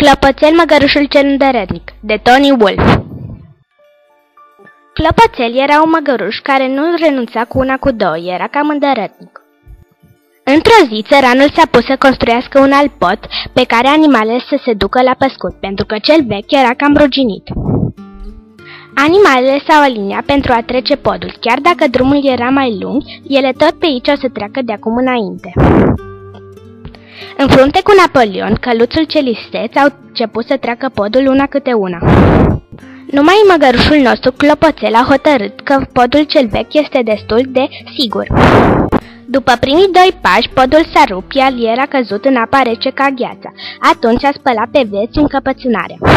Clopoțel, măgărușul cel îndărătnic, de Tony Wolff. Clopoțel era un măgăruș care nu renunța cu una cu două, era cam îndărătnic. Într-o zi, țăranul s-a pus să construiască un alt pod pe care animalele să se ducă la păscut, pentru că cel vechi era cam ruginit. Animalele s-au aliniat pentru a trece podul, chiar dacă drumul era mai lung, ele tot pe aici o să treacă de acum înainte. În frunte cu Napoleon, căluțul cel isteț au început să treacă podul una câte una. Numai măgărușul nostru, Clopoțel, a hotărât că podul cel vechi este destul de sigur. După primii doi pași, podul s-a rupt, iar el a căzut în apa rece ca gheața. Atunci a spălat pe veți încăpățânarea.